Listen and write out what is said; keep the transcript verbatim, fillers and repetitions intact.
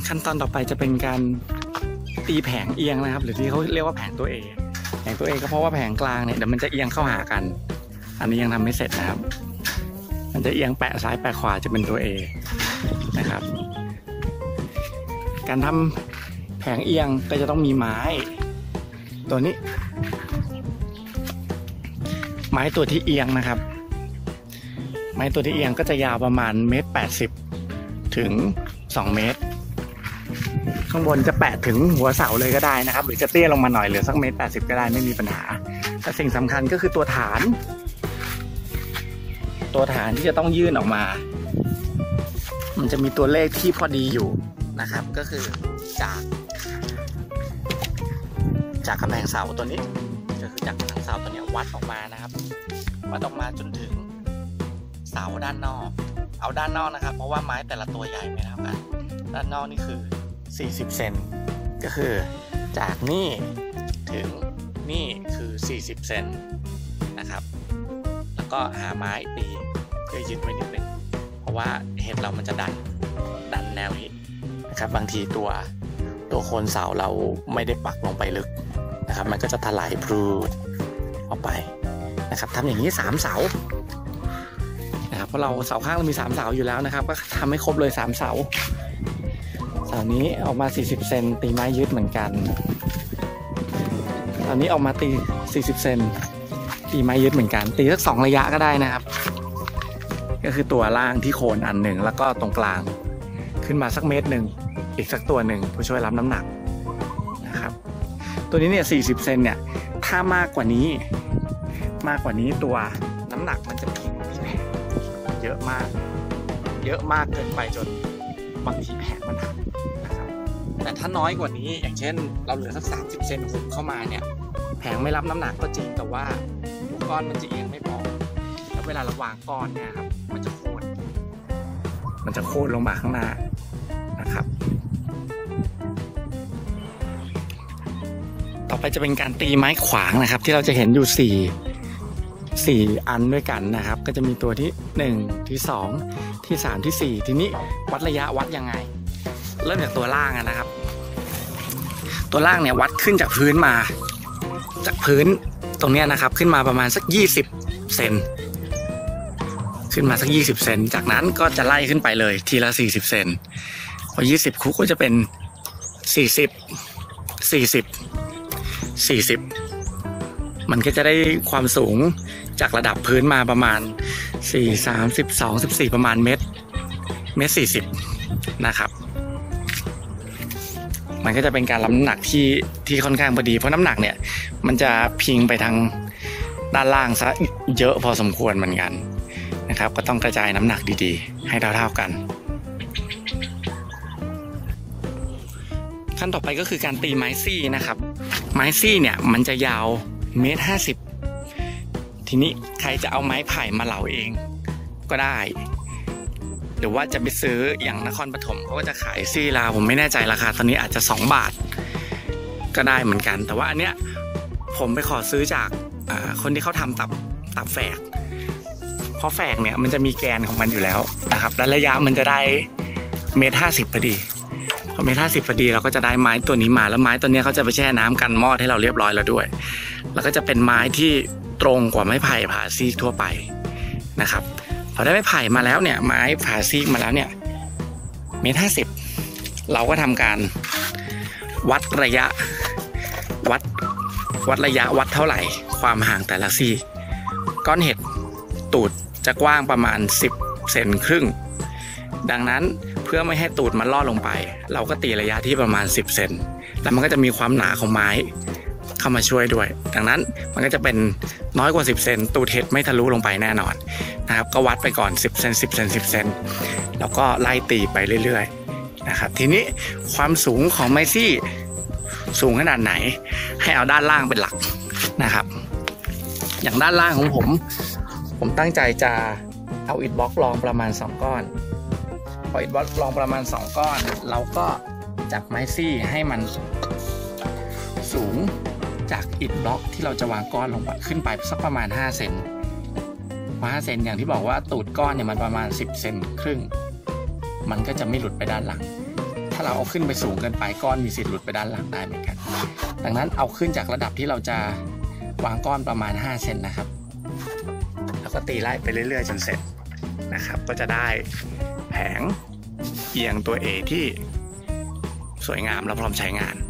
ขั้นตอนต่อไปจะเป็นการตีแผงเอียงนะครับหรือที่เขาเรียกว่าแผงตัวเอแผงตัวเอก็เพราะว่าแผงกลางเนี่ยเดี๋ยวมันจะเอียงเข้าหากันอันนี้ยังทำไม่เสร็จนะครับมันจะเอียงแปะซ้ายแปะขวาจะเป็นตัว A นะครับการทำแผงเอียงก็จะต้องมีไม้ตัวนี้ไม้ตัวที่เอียงนะครับไม้ตัวที่เอียงก็จะยาวประมาณเมตรแปดสิบถึงสองเมตรข้างบนจะแปะถึงหัวเสาเลยก็ได้นะครับหรือจะเตี้ยลงมาหน่อยเหลือสักเมตรแปดสิบก็ได้ไม่มีปัญหาแต่สิ่งสำคัญก็คือตัวฐานตัวฐานที่จะต้องยื่นออกมามันจะมีตัวเลขที่พอดีอยู่นะครับก็คือจากจากกำแพงเสาตัวนี้ก็คือจากกำแพงเสาตัวนี้วัดออกมานะครับวัดออกมาจนถึงเสาด้านนอกเอาด้านนอกนะครับเพราะว่าไม้แต่ละตัวใหญ่ไม่เท่ากันด้านนอกนี่คือสี่สิบเซนก็คือจากนี่ถึงนี่คือสี่สิบเซนนะครับแล้วก็หาไม้ตีเพื่อยึดไว้นิดนึงเพราะว่าเห็ดเรามันจะดันดันแนวนี้นะครับบางทีตัวตัวโคนเสาเราไม่ได้ปักลงไปลึกนะครับมันก็จะถลายพรูดออกไปนะครับทำอย่างนี้สามเสานะครับเพราะเราเสาข้างเรามีสามเสาอยู่แล้วนะครับก็ทำให้ครบเลยสามเสาเสานี้ออกมาสี่สิบเซนตีไม้ยึดเหมือนกันเสานี้ออกมาตีสี่สิบเซนตีไม้ยึดเหมือนกันตีสักสองระยะก็ได้นะครับก็คือตัวล่างที่โคนอันหนึ่งแล้วก็ตรงกลางขึ้นมาสักเมตรหนึ่งอีกสักตัวหนึ่งเพื่อช่วยรับน้ำหนักนะครับตัวนี้เนี่ยสี่สิบเซนเนี่ยถ้ามากกว่านี้มากกว่านี้ตัวน้ำหนักมันจะพิงที่แผงเยอะมากเยอะมากเกินไปจนบางทีแผงมันหักนะครับแต่ถ้าน้อยกว่านี้อย่างเช่นเราเหลือสักสามสิบเซนหุบเข้ามาเนี่ยแผงไม่รับน้ำหนักก็จริงแต่ว่าลูกก้อนมันจะเอียงไม่พอแล้วเวลาเราวางก้อนเนี่ยครับมันจะโค่นมันจะโค่นลงมาข้างหน้านะครับต่อไปจะเป็นการตีไม้ขวางนะครับที่เราจะเห็นอยู่สี่สี่อันด้วยกันนะครับก็จะมีตัวที่หนึ่งที่สองที่สามที่สี่ทีนี้วัดระยะวัดยังไงเริ่มจากตัวล่างนะครับตัวล่างเนี่ยวัดขึ้นจากพื้นมาจากพื้นตรงนี้นะครับขึ้นมาประมาณสักยี่สิบเซนขึ้นมาสักยี่สิบเซนจากนั้นก็จะไล่ขึ้นไปเลยทีละสี่สิบเซนพอยี่สิบคุกก็จะเป็นสี่สิบ สี่สิบ สี่สิบมันก็จะได้ความสูงจากระดับพื้นมาประมาณสี่ สาม สิบสอง สิบสี่ประมาณเมตรเมตรสี่สิบนะครับมันก็จะเป็นการรับน้ำหนักที่ที่ค่อนข้างพอดีเพราะน้ำหนักเนี่ยมันจะพิงไปทางด้านล่างซะเยอะพอสมควรเหมือนกันนะครับก็ต้องกระจายน้ำหนักดีๆให้เท่าๆกันขั้นต่อไปก็คือการตีไม้ซี่นะครับไม้ซี่เนี่ยมันจะยาวเมตรห้าสิบทีนี้ใครจะเอาไม้ไผ่มาเหลาเองก็ได้หรือว่าจะไปซื้ออย่างนครปฐมเขาก็จะขายซี่ลาวผมไม่แน่ใจราคาตอนนี้อาจจะสองบาทก็ได้เหมือนกันแต่ว่าอันเนี้ยผมไปขอซื้อจากคนที่เขาทำตับตับแฝกเพราะแฝกเนี่ยมันจะมีแกนของมันอยู่แล้วนะครับและระยะมันจะได้เมตรห้าสิบพอดีพอเมตรห้าสิบพอดีเราก็จะได้ไม้ตัวนี้มาแล้วไม้ตัวนี้เขาจะไปแช่น้ำกันมอดให้เราเรียบร้อยแล้วด้วยแล้วก็จะเป็นไม้ที่ตรงกว่าไม้ไผ่ผ่าซีกทั่วไปนะครับพอได้ไม้ไผ่มาแล้วเนี่ยไม้ผ่าซีกมาแล้วเนี่ยเมตรห้าสิบเราก็ทำการวัดระยะวัดวัดระยะวัดเท่าไหร่ความห่างแต่ละซีกก้อนเห็ดตูดจะกว้างประมาณสิบเซนครึ่งดังนั้นเพื่อไม่ให้ตูดมันลอดลงไปเราก็ตีระยะที่ประมาณสิบเซนแล้วมันก็จะมีความหนาของไม้เข้ามาช่วยด้วยดังนั้นมันก็จะเป็นน้อยกว่าสิบเซนตูดเห็ดไม่ทะลุลงไปแน่นอนนะครับก็วัดไปก่อนสิบเซนสิบเซนสิบเซนแล้วก็ไล่ตีไปเรื่อยๆนะครับทีนี้ความสูงของไม้ซี่สูงขนาดไหนให้เอาด้านล่างเป็นหลักนะครับอย่างด้านล่างของผมผมตั้งใจจะเอาอิฐบล็อกรองประมาณสองก้อนพออิฐบล็อกรองประมาณสองก้อนเราก็จับไม้ซี่ให้มันสูงจากอิฐบล็อกที่เราจะวางก้อนลงไปขึ้นไปสักประมาณห้าเซนพอห้าเซนอย่างที่บอกว่าตูดก้อนเนี่ยมันประมาณสิบเซนครึ่งมันก็จะไม่หลุดไปด้านหลังถ้าเราเอาขึ้นไปสูงเกินไปก้อนมีสิทธิ์หลุดไปด้านหลังได้เหมือนกันดังนั้นเอาขึ้นจากระดับที่เราจะวางก้อนประมาณห้าเซนนะครับแล้วก็ตีไล่ไปเรื่อยๆจนเสร็จนะครับก็จะได้แผงเอียงตัว A ที่สวยงามและพร้อมใช้งาน